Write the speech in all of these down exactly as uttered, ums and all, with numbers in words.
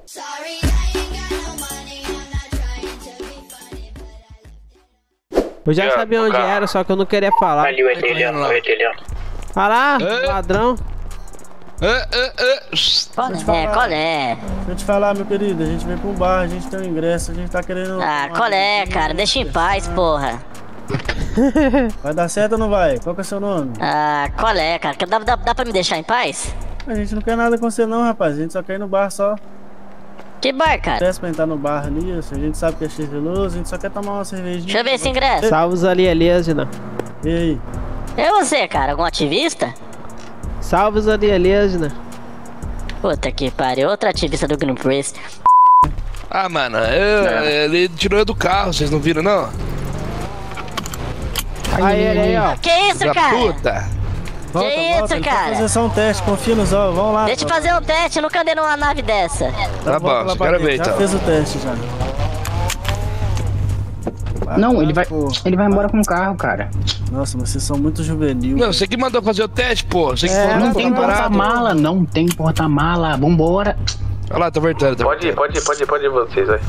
Eu já sabia onde era, só que eu não queria falar. Ali o etelhão, o etelhão. Olha lá, ladrão. É, qual é? Deixa eu te falar, meu querido, a gente vem pra um bar, a gente tem um ingresso, a gente tá querendo... Ah, qual é, cara? Deixa em paz, porra. Vai dar certo ou não vai? Qual que é o seu nome? Ah, qual é, cara? Dá, dá, dá pra me deixar em paz? A gente não quer nada com você não, rapaz, a gente só quer ir no bar só. Que bar, cara? Peço pra entrar no bar ali, a gente sabe que é estiloso, a gente só quer tomar uma cervejinha. Deixa eu ver esse ingresso. Salve os alienígenas. E aí? É você, cara? Algum ativista? Salve os alienígenas. Puta que pariu, outro ativista do Greenpeace. Ah, mano, eu, ele tirou eu do carro, vocês não viram, não? Aí, ele aí, ó. Que isso, Da cara? puta! Volta, Que volta, isso, ele cara? vai fazer só um teste, confia nos olhos, vamos lá. Deixa eu fazer um teste, eu nunca andei numa nave dessa. Tá bom, volta lá só pra quero dentro, ver, já então. fez o teste, já. Não, ele vai, Pô. ele vai embora com o carro, cara. Nossa, mas vocês são muito juvenil. Não, você que mandou fazer o teste, pô. Você que É, falou Não que tem tá parado. porta-mala, não tem porta-mala. Vambora. Olha lá, tá voltando, tá Pode ir, voltando. pode ir, pode ir, pode ir vocês, vai.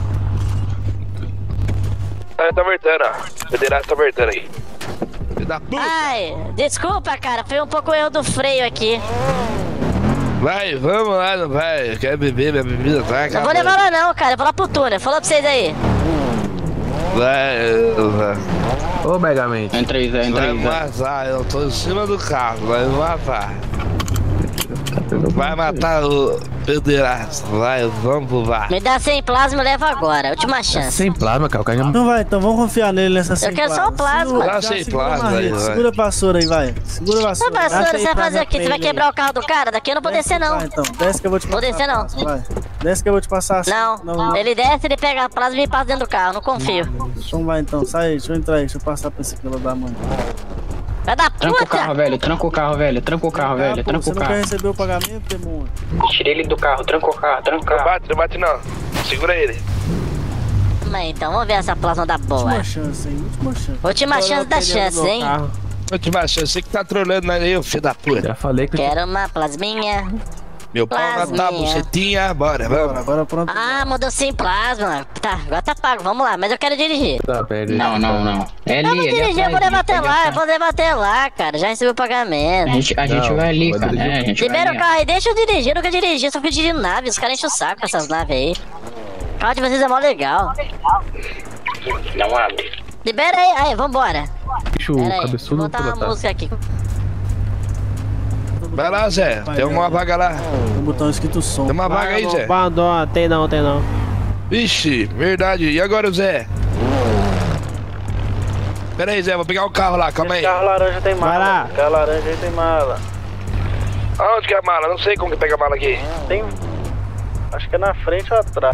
Ah, tá voltando, ó. Federado tá voltando aí. Filho da puta! Ai, desculpa, cara, foi um pouco o erro do freio aqui. Vai, vamos lá, não vai. Eu quero beber, minha bebida tá, Não cara. vou levar lá não, cara, eu vou lá pro túnel, falou pra vocês aí. Vai, vai. Ô, Megamente. Entra aí, Zé, entra Vai aí, Zé. vazar, eu tô em cima do carro, vai vazar. Vai matar o pederasta, vai, vamos pro bar. Me dá cem plasma e leva agora, última chance. Sem plasma, cara, o cara já... Então vai, então vamos confiar nele nessa Eu quero só o plasma. Dá Já sem segura a plasma aí, marreta, vai. segura a vassoura aí, vai. Segura a Ô, vassoura. vassoura, Acha você aí vai pra fazer o quê? Você vai ele aí. quebrar o carro do cara? Daqui eu não vou descer não. Vai, então, desce que eu vou te Vou passar. descer, não. a plasma, vai. Desce que eu vou te passar assim. Não, ele desce, ele pega a plasma e me passa dentro do carro, não confio. Então vai então, sai aí, deixa eu entrar aí, deixa eu passar pra esse fila da mãe. Vai dar Tranca o carro, puta! velho. Tranca o carro, velho. Tranca o carro, Ah, velho. pô, Tranca você o não quer carro. receber o pagamento, demônio? Tirei ele do carro, tranca o carro, tranca o Não carro. bate, não bate não. Segura ele. Mas então, vamos ver essa plasma da boa. Última chance, hein? Última chance. Última chance da chance, hein? Última chance, você que tá trolando aí, filho da puta. Já falei que... Quero uma plasminha. Meu pau na Plasminha. tá, bucetinha, bora, vamos. Agora pronto. Ah, mudou sem plasma. Tá, agora tá pago, vamos lá, mas eu quero dirigir. Tá, perde. Não, não, não. É Eu ali, vou ali dirigir, eu vou atrás, levar até ali lá, eu atrás. vou levar até lá, cara. Já recebi o A pagamento. gente, a gente Não, vai ali, pode cara. dirigir. É, a gente Libera vai o ali. carro aí, deixa eu dirigir, eu nunca dirigi, só fui dirigir nave, os caras enchem o saco com essas naves aí. O carro de vocês é mó legal. Não abre. Libera aí, aí, vambora. Bicho Pera aí, vou cabeçudo não botar uma pilotar. música aqui. Vai lá, Zé, tem uma vaga lá. Tem um botão escrito som. Tem uma vaga aí, Zé. Abandona, tem não, tem não. Vixe, verdade. E agora, Zé? Pera aí, Zé, vou pegar o carro lá, calma aí. Carro laranja tem Vai lá. mala. Carro laranja aí tem mala. Aonde que é a mala? Não sei como que pega a mala aqui. Tem. Acho que é na frente ou atrás.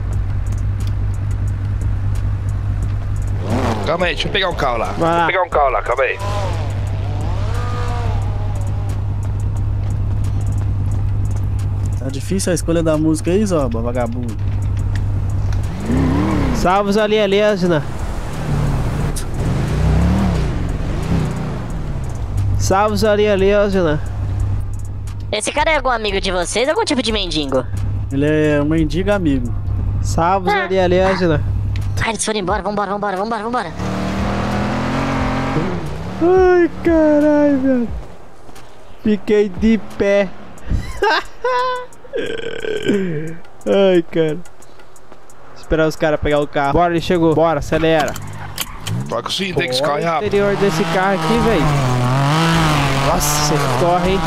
Calma aí, deixa eu pegar um carro lá. Vai lá. Vou pegar um carro lá, calma aí. Tá difícil a escolha da música aí, Zoba, vagabundo. Salve os alienígenas. Salve os alienígenas. Esse cara é algum amigo de vocês? Algum tipo de mendigo? Ele é um mendigo amigo. Salve os alienígenas. Ah, eles foram embora, vambora, vambora, vambora, vambora. Ai, caralho, velho. Fiquei de pé. Ai, cara. Esperar os caras pegar o carro. Bora, ele chegou. Bora, acelera. Toca o cinto, tem que esse carro é Olha o rápido. interior desse carro aqui, velho. Nossa, você corre, hein?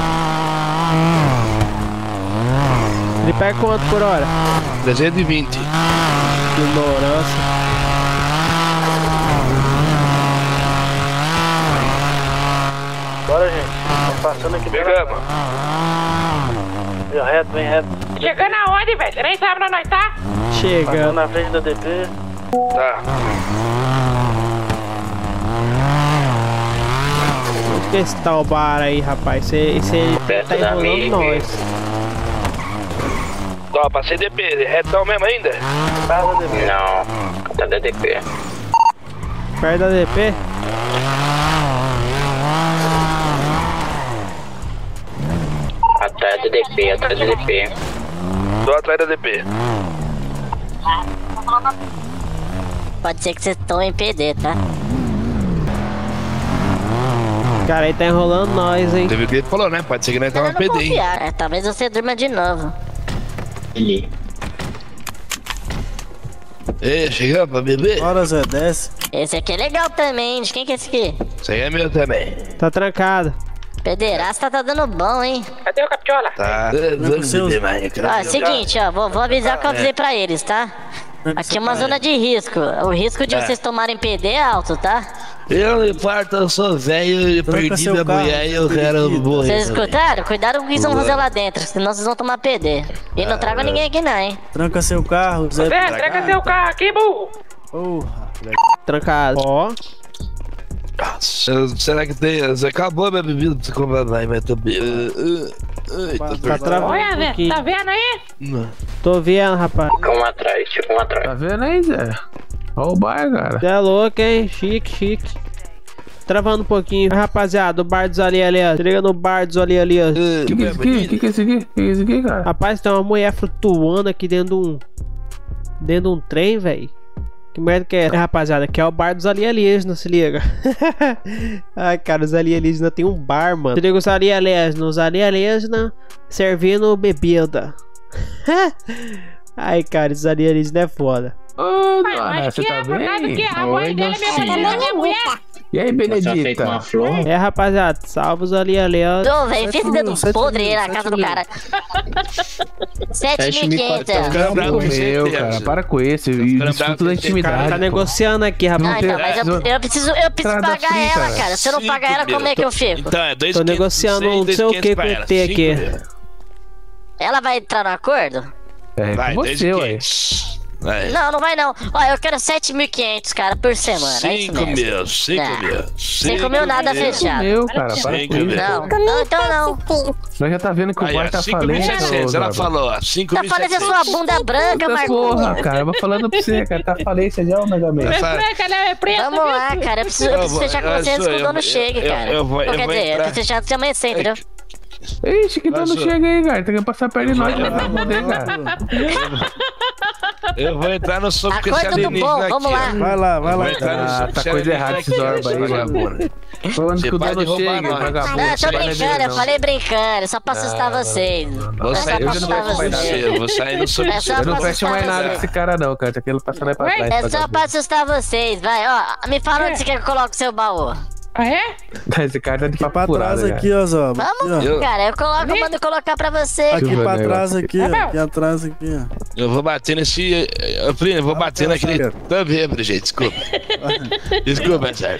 Ele pega quanto por hora? trezentos e vinte. Ignorância. Bora, gente. Estamos passando aqui. Pegamos. Vem reto, vem reto. Chegando aonde, velho? Você nem sabe onde nós tá? Passando Chega. na frente da D P. Tá. Onde que esse tal bar aí, rapaz? Esse, esse Perto tá da enrolando Mig. nós. Ó, passei D P, retão mesmo ainda? Casa da D P. Não, tá da D P. Perto da D P? Atrás da D P, atrás da D P. Tô atrás da D P. Pode ser que vocês estão em P D, tá? Cara, aí tá enrolando nós, hein? Teve o que ele falou, né? Pode ser que nós Eu tava não P D, hein? confiar. É, talvez você durma de novo. Ele. Ei, chegou pra beber? Bora, Zé, desce. Esse aqui é legal também. De quem que é esse aqui? Isso aí é meu também. Tá trancado. Pederasta tá dando bom, hein? Cadê o Capitiola? Tá. Vamos beber mais, Ó, é o seguinte, ó. Vou, vou avisar o que eu avisei pra eles, tá? Aqui é uma zona de risco. O risco de É. vocês tomarem P D é alto, tá? Eu não importo, eu sou velho e Tranca perdi seu minha carro, mulher e eu periquito. quero morrer. Vocês também. escutaram? Cuidado com o que vão fazer lá dentro, senão vocês vão tomar P D. E não trago ninguém aqui não, hein? Tranca seu carro, Zé. Zé, entrega seu carro aqui, burro. Porra. Trancado. Ó. Nossa, será que tem? Você acabou minha bebida pra você comprar mais, mas tô bebendo. Ai, tô Tá travando Olha, um Zé, pouquinho. tá vendo aí? Não. Tô vendo, rapaz. Fica um atrás, fica um atrás. Tá vendo aí, Zé? Olha o bar, cara. Você é louco, hein? Chique, chique. Travando um pouquinho. Rapaziada, o bar dos ali, ali, ó. Se liga no bar dos ali, ali, ó. Que que é esse aqui? Que que é esse aqui? Que que é esse aqui, cara? Rapaz, tem uma mulher flutuando aqui dentro de um... Dentro de um trem, velho. Que merda que é essa, rapaziada? Que é o bar dos alienígenas, se liga. Ai, cara, os alienígenas tem um bar, mano. Se liga os alienígenas. Os alienígenas servindo bebida. Ai, cara, os alienígenas é foda. Ô, Mas, dona, mas você que tá é por causa que bem? a mãe Oi, dele me docinho. mandou na minha mulher. E aí, Você feito uma Benedita? flor? É, rapaziada, salva os alienígenas. Ô, velho, fica mil, dedo sete podre mil, aí na sete casa do mil. cara. sete mil e Sete mil e quinhentos. quatrocentos. Campo meu, certeza. cara. Para com esse. E Cara, desfruta da esse cara intimidade. Tá pô. negociando aqui, rapaz. Ah, então, mas eu, eu preciso, eu preciso Entrada pagar free, ela, cara. cara. Se eu não Cinco pagar ela, mil. como é que eu fico? Então, é dois Tô quinhentos, negociando um não sei o dois que quinhentos com o pra E T ela, aqui. cinco mil. Ela vai entrar no acordo? É, Vai, com dois você, ué. quinhentos. Vai. Não, não vai não. Ó, eu quero sete mil e quentos, cara, por semana. É isso Cinco mesmo. mil, cinco Não. mil. Cinco mil nada fechado. Meu, cara, para Cinco com isso. mil. Não, não, então não. Nós já tá vendo que o Aí, bar ó, tá cinco mil e falando. setecentos, ela ô, falou, ó, cinco Tá mil e falando essa setecentos. sua bunda branca, Eita Marcos. porra, cara. Eu vou falando pra você, cara. Tá falência já, o Mega Man. Tá fa- Branca, ela é preta, Vamos viu? lá, cara. Eu preciso, eu Eu preciso vou- fechar com eu vocês sou- que o eu- dono eu- chegue, eu- cara. eu vou- eu Ou quer vou dizer, eu entrar. preciso fechar antes de amanhecer, entendeu? Ixi, que dono Mas, ô- chega aí, cara. Tem que passar perto de nós pra dar poder, cara. Eu vou entrar no soco com esse Acorda do alienígena bom, aqui, vamos ó. lá. Vai lá, vai Eu lá. vou entrar no Ah, soco com tá esse coisa alienígena errada aqui, esses ó, orbos aí, vagabundo. Falando Você que o para dono de roubar chega, nós. vagabundo. Não, eu Você tô vai brincando, eu não. falei brincando, só pra assustar vocês. Vou É só sair pra no soco assustar com vocês. você, vou sair no soco É com só você. Eu não pra fecho mais assustar nada com esse cara, não, cara. Tá querendo passar nós pra trás. É só vagabundo. pra assustar vocês, vai, ó. Me fala onde você quer que eu coloque o seu baú. Ah, é? Esse cara tá de Aqui papo pra furado, trás cara. aqui, ó, Zoba. Aqui, Vamos, ó. Eu- cara, eu coloco, eu mando colocar pra você. Aqui Deixa eu ver pra o trás negócio aqui, ó. Aqui atrás aqui, ó. Eu vou bater nesse... Eu falei, eu vou bater pera, naquele... pera. Tô bêbado, gente, desculpa. Desculpa, sério.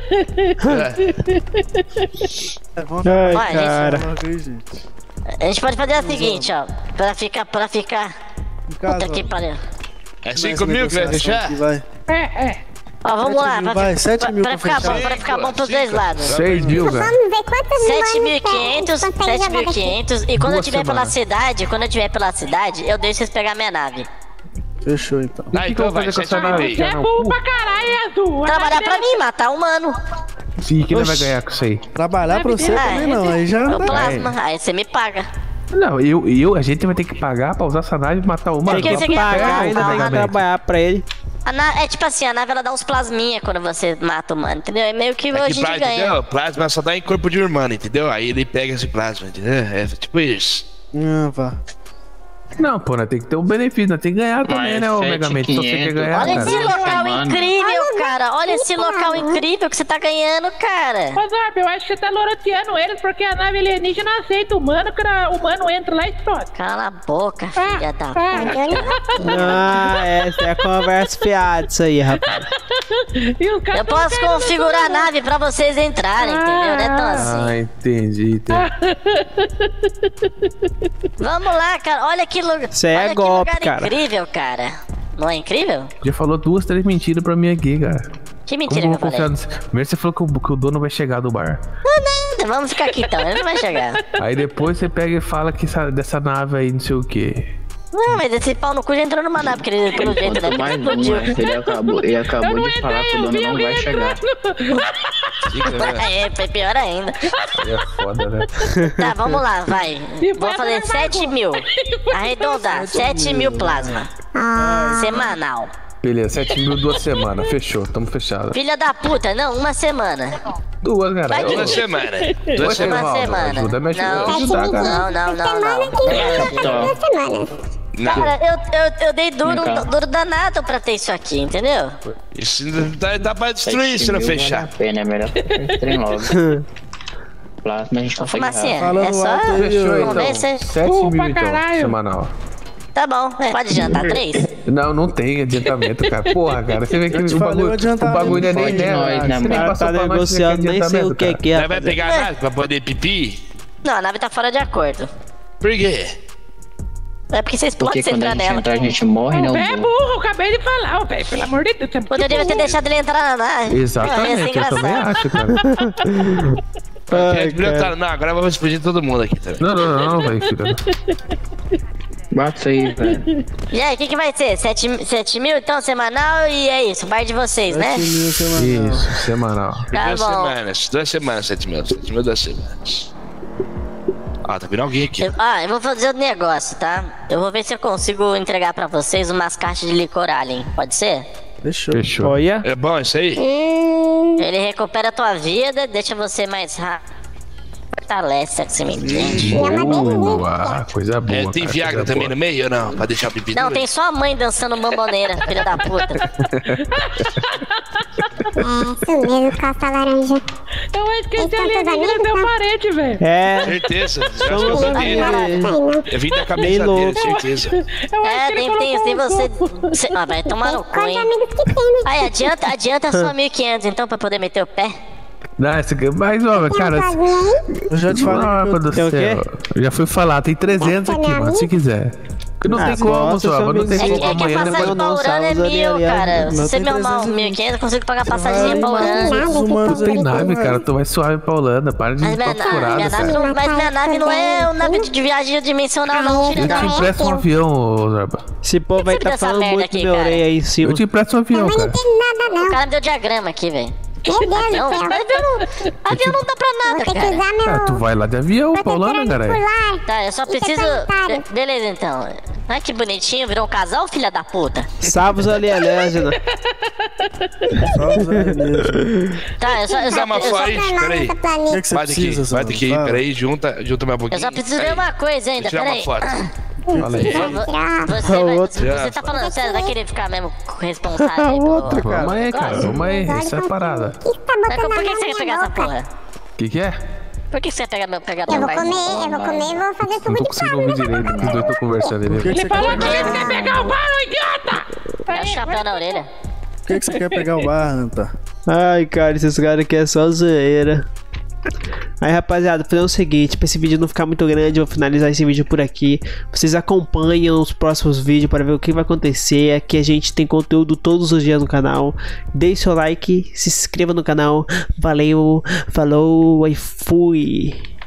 É, vamos Ai, Vai, cara. coloca aí, gente. A gente pode fazer o seguinte, ó. Pra ficar, pra ficar. Em casa, Puta que ó. pariu. É Essa cinco mil que vai negociação fechar? aqui, vai. É, é. Ó, vamos Sete lá, mil, pra, vai, sete pra- mil pra pra ficar fechar. bom, pra ficar bom pros Cinco, dois lados. Seis mil, velho. Vamos ver quantas sete mil e mães quinhentos, tem. sete mil e quinhentos. E quando eu Duas estiver pela semanas. cidade, quando eu estiver pela cidade, eu deixo vocês pegar minha nave. Fechou, então. E o Ah, que que então eu vou vai, fazer com sete essa mil nave aí. aqui, Você é não? burro pra caralho, Azul. Trabalhar pra mim, matar um humano. Sim, que não vai Oxi. ganhar com isso aí. Trabalhar pra você Ah, também não, aí já O dá. plasma, aí você me paga. Não, eu, eu, a gente vai ter que pagar pra usar essa nave e matar uma. Por que Não, você tu quer pega, pagar? ô, Ainda tem que vagabundo. trabalhar pra ele. A na- é tipo assim, a nave ela dá uns plasminha quando você mata o humano, entendeu? É meio que É hoje a que gente plasma, ganha. entendeu? Plasma só dá em corpo de humano, entendeu? Aí ele pega esse plasma, entendeu? É tipo isso. Ah, vá. Não, pô, nós tem que ter um benefício, nós tem que ganhar também, Mas né, ô sete Mega Man? Se você quer quinhentos. ganhar, Olha cara. esse local Mano. incrível, cara. Olha esse local incrível que você tá ganhando, cara. Ô, Zorb, eu acho que você tá loroteando eles porque a nave alienígena não aceita humano, que o humano entra lá e explode. Cala a boca, filha da... Ah, essa é a conversa fiada, isso aí, rapaz. E os caras Eu tão posso querendo configurar a tudo. nave pra vocês entrarem, entendeu? Não é tão assim. Ah, entendi, entendi. Vamos lá, cara. Olha que lugar. Isso aí é Olha que golpe, lugar cara. incrível, cara. Não é incrível? Já falou duas, três mentiras pra mim aqui, cara. Que Como mentira eu que vou eu falei. confiar nisso? Primeiro você falou que o, que o dono vai chegar do bar. Vamos ficar aqui então, ele não vai chegar. Aí depois você pega e fala que essa- dessa nave aí, não sei o quê. Não, mas esse pau no cu já entrou numa nave, porque ele, pelo jeito, né? Quanto Porque mais explodiu. uma, ele acabou, ele acabou de falar que o dono não vai chegar. É, foi pior ainda. Aí é foda, né? Tá, vamos lá, vai. E Vou vai fazer dar sete bagunça. mil. Arredondar, sete mil plasma. Semanal. Beleza, sete mil duas semanas. Fechou, tamo fechado. Filha da puta, não, uma semana. Duas, cara. Vai Duas semanas. Duas Uma semanas. semana. Ajuda, me ajuda, Não, ajudar, cara. não, não, não, não. Não. Cara, eu, eu, eu dei duro, Então. duro danado pra ter isso aqui, entendeu? Isso dá, dá pra destruir se não fechar. Vale a pena, é melhor fazer trem logo. Plasma a gente consegue Fumacinha, errar. Falando é só alto aí, Fechou, ó. então. convencer. sete Pô, mil, pra então, caralho. semanal. Tá bom, é, pode jantar três? Não, não tem adiantamento, cara. Porra, cara, você vê que Eu te o falei o bagulho, o adiantamento. bagulho é nem Pode né, nós, né, você nem mano? O cara passou tá pra nós, você negociando, quer nem sei o adiantamento, que cara. que é. Você vai pegar nada pra poder pipi? Não, a nave tá fora de acordo. Por quê? É porque vocês podem Porque quando a entrar gente nela. entrar, a gente morre, né? O velho é burro, acabei de falar, ô velho, pelo amor de Deus. Pô, eu devia ter deixado ele entrar na nave. Exatamente, eu também acho, cara. Ai, Não, cara. não, agora vamos explodir todo mundo aqui também. Não, não, não, velho, filha. Bate isso aí, velho. E aí, o que, que vai ser? sete mil, então, semanal, e é isso, bar de vocês, né? sete mil semanal. Isso, semanal. Tá duas bom. semanas, duas semanas, sete mil. Sete mil, duas semanas. Ah, tá vindo alguém aqui. Eu- ah, eu vou fazer outro negócio, tá? Eu vou ver se eu consigo entregar pra vocês umas caixas de licor alien, pode ser? Fechou. Fechou. Olha. É bom isso aí? Ele recupera a tua vida, deixa você mais rápido. Fortalece, você me entende? Boa, coisa boa. É, tem cara, Viagra coisa também boa. no meio ou não? Pra deixar o pipi Não, duro? tem só a mãe dançando bamboneira, filha da puta. É, isso mesmo, calça laranja. Eu acho que esse Então, alienígena seus deu amigos, parede, velho. É. Certeza. Já Somos acho que eu amigos. dele. Eu vim da cabeça Meio dele, louco. certeza. Eu acho É, que ele tem, tem, colocou tem um você. suco. você ah, vai tomar no cu, Quantos hein? amigos que tem, né? Aí, adianta, adianta só mil e quinhentos então pra poder meter o pé. Não, esse aqui, mas, ó, cara, Tem um sozinho aí? Eu já te falei. Nossa, do Tem o quê? céu. Eu já fui falar, tem trezentos aqui, mano, se quiser. Porque não Ah, tem como, gosta, só, seu não tem É amigo. que, como é que a amanhã passagem depois. pra não, Urano é salva ali, mil, ali, cara. ali. Se você Não me tem arrumar trezentos. mil e quinhentos, eu consigo pagar Você passaginha vai pra mais Urano. uns Nada, humanos Não tem aí, nave, vai. cara, tu vai suave pra Holanda, para de Mas minha, papo na- furado, minha nave cara. não, mas minha nave não é um nave de viagem dimensional, não, filho Eu da te puta. empresto um avião, ô Zarba. Esse povo vai Você tá dessa falando merda muito aqui, na minha cara? orelha aí em cima. Eu te empresto um avião, Mas cara. não tem nada, não. O cara me deu diagrama aqui, velho. Meu Deus Avião? do céu. Avião não, avião não dá pra Vou nada, ter que cara. usar meu... Ah, tu vai lá de avião pra Holanda, protetor cara. antipolar. Tá, eu só Isso é preciso... planetário. Be- Beleza, então. Ai, que bonitinho, virou um casal, filha da puta. Salve os alienígenas. Só os alienígenas. Tá, eu só... Eu Dá só, uma eu só, fora aí, Transformar peraí. nesse O que, planeta. que você Vai daqui, precisa, vai Sam? daqui, Fala. peraí, junta, junta mais um pouquinho. eu só preciso ver Aí, uma coisa ainda, deixa eu tirar peraí. uma foto. Fala aí. Você, vai, outro. você tá falando sério, vai querer ficar mesmo responsável aí Outro, pelo... Vamos aí, cara, vamos aí, essa é a parada. O que que tá Mas botando por a que mão que você na quer pegar minha essa boca? porra? O que que é? Por que você quer pegar meu, pegar Eu meu vou bar? comer, eu vou comer e vou fazer Não suco tô de conseguindo ouvir direito, porque os dois estão conversando Por que, ali. que Ele você quer falou que pegar? ele quer pegar o bar, ô idiota! Dá um chapéu na orelha. Por que, que você quer pegar o bar, Anta? Ai, cara, esses caras aqui é só zoeira. Aí, rapaziada, vou fazer o seguinte, pra esse vídeo não ficar muito grande, eu vou finalizar esse vídeo por aqui. Vocês acompanham os próximos vídeos para ver o que vai acontecer. Aqui a gente tem conteúdo todos os dias no canal. Deixe seu like, se inscreva no canal. Valeu, falou e fui.